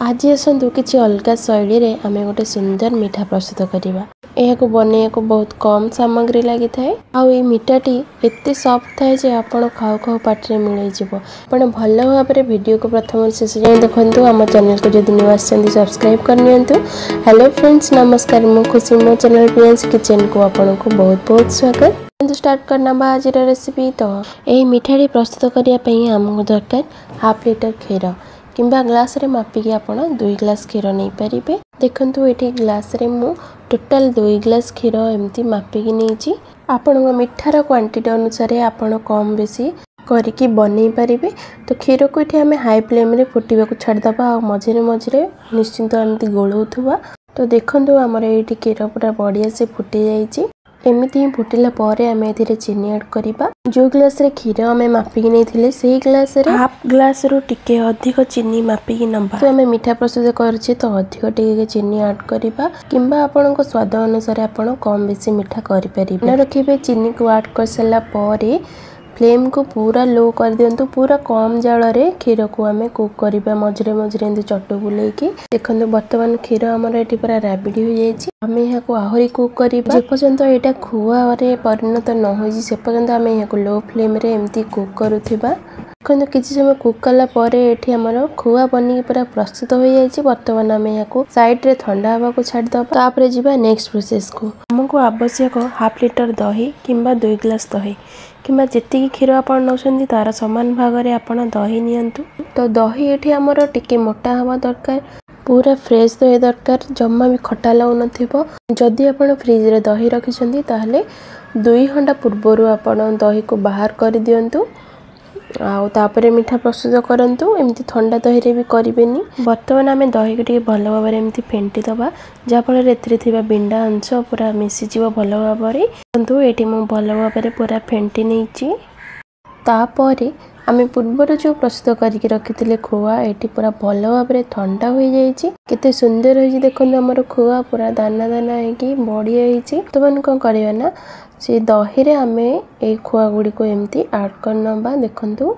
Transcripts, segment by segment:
आज आसतु किसी अलग शैली रे आमे गोटे सुंदर मिठा प्रस्तुत करवा। यह बनने को बहुत कम सामग्री लगी थाए। आई मिठाटी एते सॉफ्ट थाए जे आपण खाऊ खाऊ पाटे मिल जाव। आपण भल भाव में वीडियो को प्रथम शेष जाए देखु। आम चैनल को जब नुआ सब्सक्राइब करनी। हेलो फ्रेंड्स, नमस्कार। मु खुशी मो चैनल प्रियांस किचन को आपन को बहुत बहुत स्वागत। स्टार्ट करना बा आज रेसिपी। तो यही मिठाटी प्रस्तुत करने आमको दरकार हाफ लिटर क्षीर किंबा ग्लास रे मापिकी आपण 2 ग्लास क्षीर नहीं पारिबे। देखंतु एठी ग्लास रे मु टोटल 2 ग्लास क्षीर एमती मापिकी नहीं। आपण मिठार क्वांटिटी अनुसार आपण कम बेसी करिकी बनै पारिबे। तो क्षीर को एठी हमें हाई फ्लेम रे फुटीबा को छाड़ दबा और मझिरे मझिरे निश्चिंत एमती गोलौथुबा। तो देखंतु हमर एठी क्षीर पूरा बढ़िया से फुटी जाईची। एमती ही फुटिला परे आमे एथिरे चीनी ऐड करिबा। जो ग्लास रे क्षीर आमे मापिकी नै थिले सेही ग्लास रे हाफ ग्लास रू टिके अधिक चीनी मापिकी नबा। तो आमे मिठा प्रस्तुत करछि तो अधिक टिके चीनी ऐड करिबा किंबा आपनको स्वाद अनुसार आपण कम बेसी मिठा करि परिबे। न रखिबे चीनी को ऐड कर सला परे फ्लेम को पूरा लो कर दियंतु। पूरा कम जाल रे क्षीर को आमे कुक करिबा। मझरे मझरे एंदी चट्टू बुलेकी देखंतु वर्तमान क्षीर हमर एठी पूरा राबिडी हो जायछि। आमे यहा को आहुरी कुक करिबा जे पर्यंत एटा खुआ रे परिणत न होई से पर्यंत आमे यहा को लो फ्लेम रे एमती कुक करूथिबा। देखंतु किछि समय कुक कला परे एठी हमर खुआ बनी पूरा प्रस्तुत हो जायछि। वर्तमान आमे यहा को साइड रे ठंडा हवा को छाड़ दबा। तापरे जिबा नेक्स्ट प्रोसेस को। हमको आवश्यक हाफ लिटर दही किंबा 2 ग्लास दही किंबा जेतिकी क्षीर आपण नौछंदी तार समान भाग रे आपण दही नियंतु। तो दही एठी हमर टिके मोटा हवा दरकार, पूरा फ्रेश दही दरकार, जम्मा भी खटा लागु नथिबो। जदि आपण फ्रिज रे दही रखिसंदी ताहले 2 घंटा पूर्वरु आपण दही को बाहर कर दियंतु आउ तापरे मिठा प्रस्तुत करंतु। एमती ठंडा दही रे भी करिवेनी। वर्तमान आमे दही को टिके भलो भाबरे एमती फेंटी दबा जा फल रे एथिरे थिबा बिंडा अंश पूरा मिसी जीव भलो भाबरे। किंतु एठी मु भलो भाबरे पूरा फेंटी नेछि। तापरे आमे पूर्वर जो प्रस्तुत करके रखिथिले खोआ एठी पूरा भलो भाबरे ठंडा हो जाईछि। केते सुंदर होई देखंतु हमर खोआ पूरा दाना दाना हेकी बढ़िया होईछि। तो मन कोन करबा ना से दही रे आमे ए खोआ गुडी को एमती ऐड करनबा। देखंतु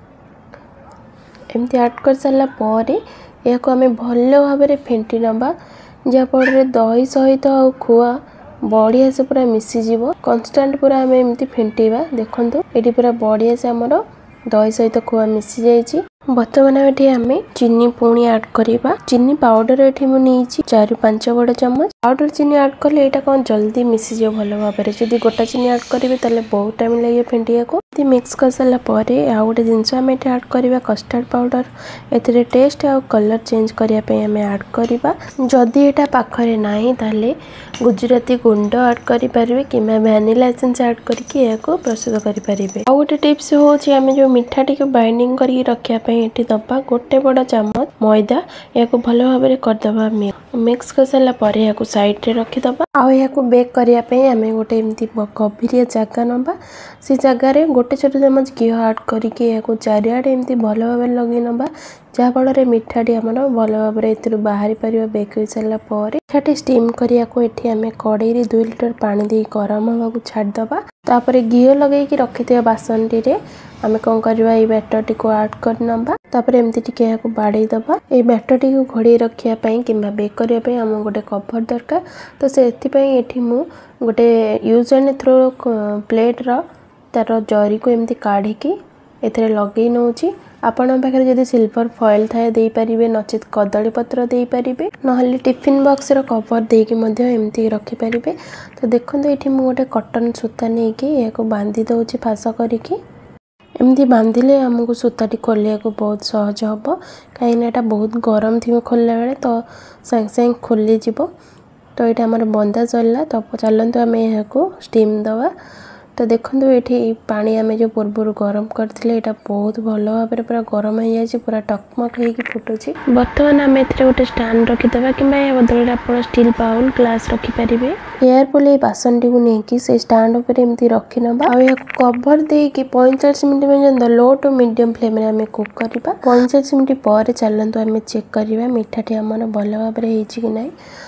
एमती ऐड कर सला परे या को आमे भलो भाबरे फेंटी नबा जा पड़े दही सहित आ खोआ बढ़िया से पूरा मिसी जीवो। कांस्टेंट पूरा आमे एमती फेंटीबा। देखंतु एठी पूरा बढ़िया से हमर दही सहित खोआ मिसी जाईछि। वर्तमान एठी आमे चीनी पुणी ऐड करिबा। चीनी पाउडर एठी मु नेछि 4-5 बड़ चम्मच। पाउडर चीनी ऐड करले एटा कोन जल्दी मिसी जे भलो भाबरे। जदि गोटा चीनी ऐड करिवे तले बहुत टाइम लागे फेंटिया को। ती मिक्स कर सला परे आ गोटे जिंस आमे एठी ऐड करिबा कस्टर्ड पाउडर। एथिरे टेस्ट आ कलर चेंज करिया पे आमे ऐड करिबा। जदि एटा पाखरे नाही ताले गुजराती गुंड ऐड करि परिबे किमा वैनिला एसेंस ऐड करके याको प्रस्तुत करि परिबे। आ गोटे टिप्स होछि आमे जो मिठाटी को बाइंडिंग करि रखिया पे एठी दबा गोटे बड़ चम्मच मैदा याको भलो भाबरे कर दबा। मिक्स कर सला परे याको साइड रे रखि दबा। आ याको बेक करिया पे आमे गोटे एमती कभिरिया जगह नबा। से जगह रे गोटे छोटे चम्मच घी ऐड करके याको चारियाडे एमती भलो भाबरे लगे नबा जा फल रे मिठाटी हमर भलो भाबरे एथिरु बाहरी परिबा। बेक होई सला परे मिठाटी स्टीम करिया को एठी आमे कढ़ाई रे 2 लिटर पानी दे गरम हवा को छाड़ दबा। तापरे घी लगे कि रखिते बासन रे आमे कोन करबा ए बैटर टी को ऐड कर नबा। तापरे एमती टिके याको बाडे दबा। ए बैटर टी को घोड़ी रखिया पई किंबा बेक करिया पई हम गोटे कवर दरकार। तो से एथि पई एठी मु गोटे यूज एंड थ्रो प्लेट रो तार जरी को एमती काढी की एथरे लगे नउची। आपण पाखरे जदि सिल्वर फॉइल थाए देई परिबे, नचित कदली पत्र देई परिबे, नहले टिफिन बॉक्स रो कवर देई कि मध्ये एमती रखि परिबे। तो देखंतु एठी मु गोटे कॉटन सूता नै कि याको बांधी दउची फास करिकी। एमती बांधिले हमको सूताटी खोलिया को बहुत सहज हबो। काई ना एटा बहुत गरम थिबो खोलला बेले तो संग संग खोली जिवो। तो एटा हमर बंदा चलला। तो चलंतु हमें याको स्टीम दवा। तो देखंतु एठी पानी आमे जो पूर्वरु गरम करथिले एटा बहुत भलो भाबरे पूरा गरम हो जायछि। पूरा टकमक हे कि फुटुछि। वर्तमान आमे एथरे गोटे स्टैंड रखि दबा किंबा या बदले आपण स्टील बाउल ग्लास रखि परिबे। एयर पुले बासन टी को नै कि से स्टैंड ऊपर एमती रखि नबा। आ या कवर दे कि 45 मिनिट पर्यंत लो टू मीडियम फ्लेम रे आमे कुक करिबा। 45 मिनिट पर चलंतु आमे चेक करिबा मिठाटी हमर भलो भाबरे हेछि कि नै।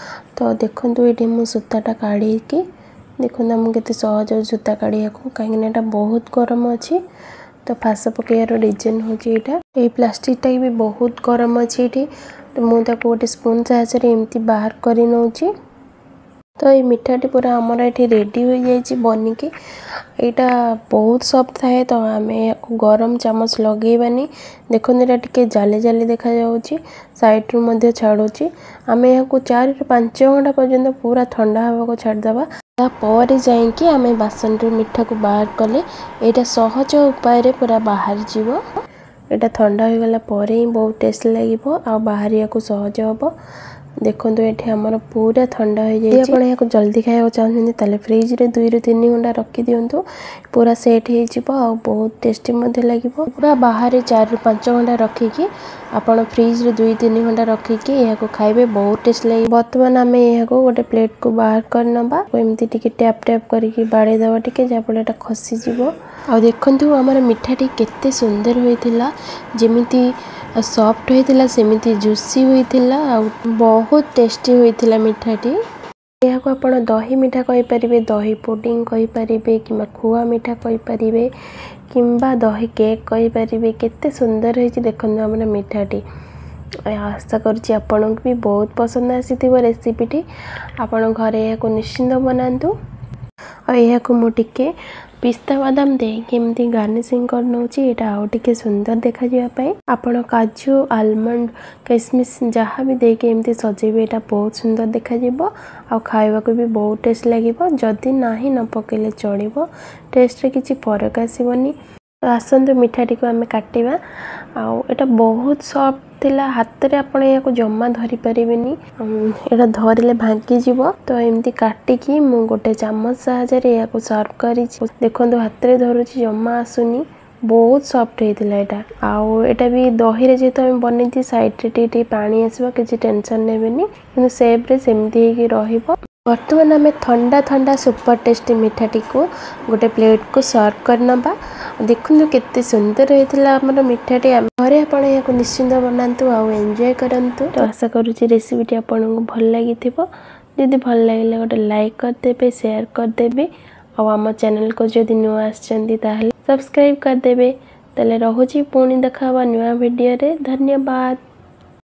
तो देखंतु एठी मु सूताटा काढी कि देखो हम केते सहज सूता काढ़िया को कहीं बहुत गरम अच्छी। तो फास पकड़ रीजन हूँ यहाँ ये प्लास्टिक टा भी बहुत गरम अच्छी। मुझे गोटे स्पून साहाय्य एमती बाहर कर नौची। तो ये मिठाटी पूरा आमर ये रेडी हो जाए बनिकी। यहाँ बहुत सॉफ्ट थाए तो आम गरम चामच लगेबानी। देखो यहाँ टे जाली जाली देखा जाउची, साइड रु छाड़ुची। आम यहाँ 4 ରୁ 5 घंटा पर्यंत पूरा ठंडा हवा को छाड़देवा। तापर जाइकी आम बासन रु मिठा को बाहर कले यहाँ सहज उपाय पूरा बाहर जीव। यहाँ ठंडा हो गला ही बहुत टेस्ट लगे आ बाहर को सहज हम। देखो ये आमर पूरा ठंडा हो जाए। आप यहाँ जल्दी खाया चाहते फ्रिज रे 2 ରୁ 3 घंटा रखी दिंतु, पूरा सेट हो बहुत टेस्टी लगे। पूरा बाहर 4 ରୁ 5 घंटा रखिकी आपड़ फ्रिज रे 2-3 घंटा रखिकी यहाँ खाइबे बहुत टेस्ट लगे। बर्तमान आम यहाँ गोटे प्लेट को बाहर कर नबा। एमती टिके टैप टैप करके बाड़े दबा टिके जहाँफल खसीज। आ देखु आमर मिठाटी केते सुंदर होइथिला, जेमिति सॉफ्ट होइथिला सेमिति जूसी होइथिला आ बहुत टेस्टी होइथिला मिठाटी। यहाँ को आप दही मिठा कहींपारे, दही पुडिंग कहींपारे कि खुआ मिठा कहींपारे किंबा दही केक कहींपारे। केते सुंदर होइछि देखंतु हमर मिठाटी। आशा करुच्ची आपन भी बहुत पसंद आसीथिबो रेसिपीटी। आपण घरे यहाँ को निश्चिंत बनातु। और यहाँ को मुझे पिस्ता बादाम देके एमती गार्निशिंग कर नौची। यहाँ आउ टिके सुंदर देखा जाय। आपण काजू आलमंड किशमिश जहाँ भी देके एमती सजेबे यहाँ बहुत सुंदर देखा जिवो आ खाइबा को भी बहुत टेस्ट लगे। जदि नाही न पकेले चलिबो, टेस्ट रे किछि फरक आसीबनी। आसंतु मिठाटी को आम काटिबा। आटा बहुत सॉफ्ट थिला, हाथ रे आपण या को जम्मा धरी परिबेनी, एटा धरिले भांगी जीवो। तो एमती काटिकी मु गोटे चामच साहाय्य या को सर्व करी। देखंतु हाथ रे धरुची जम्मा आसुनी, बहुत सॉफ्ट होइतिला एटा। आउ एटा भी दही रे जेतो हम बनेती साइड रे टी पानी आसीबो, किछि टेंशन नेबेनी, किंतु शेप रे सेमती हेकी रहिबो। बर्तमान आम ठंडा ठंडा सुपर टेस्टी मिठाटी को गोटे प्लेट को सर्व कर नबा। देखु केते सुंदर होइतिला हमर मिठाटी। घरे आपण या को निश्चिंत बनातु आ एंजॉय करंतु। तो आशा करूची रेसिपीटी आपन को भल लागिथिबो। यदि भल लागिले गोटे लाइक कर देबे, शेयर कर देबे और आम चैनल को जदि नुआ आछंती ताहले सब्सक्राइब कर देबे। तले रहुची पुणी देखावा नुआ वीडियो रे। धन्यवाद।